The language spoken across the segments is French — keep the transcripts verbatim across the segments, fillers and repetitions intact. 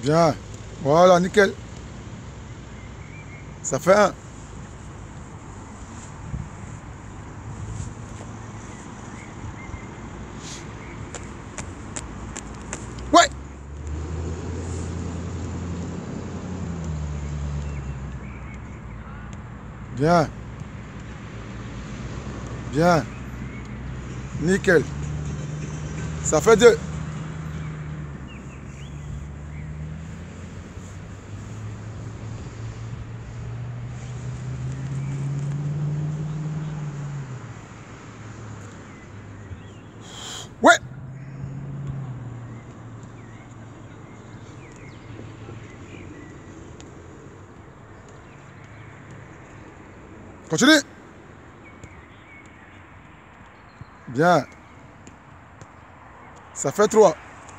Bien. Voilà, nickel. Ça fait un. Ouais. Bien. Bien. Nickel. Ça fait deux. Ouais. Continue. Bien. Ça fait trois.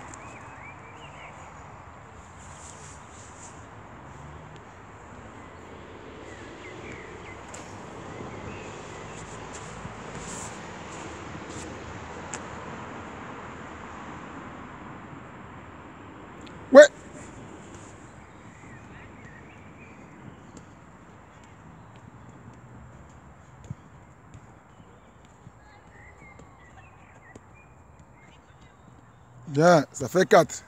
Ouais. Bien, ça fait quatre.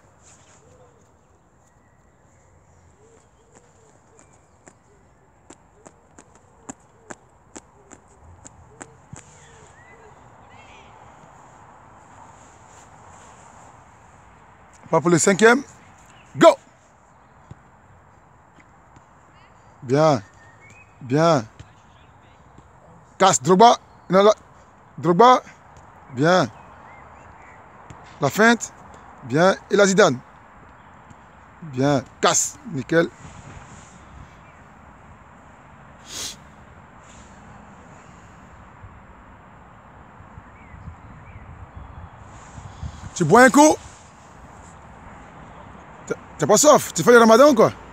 Pas pour le cinquième. Go. Bien. Bien. Casse, Drogba. Non, là. Drogba. Bien. La feinte. Bien. Et la Zidane. Bien. Casse. Nickel. Tu bois un coup. T'es pas soif. Tu fais le ramadan ou quoi?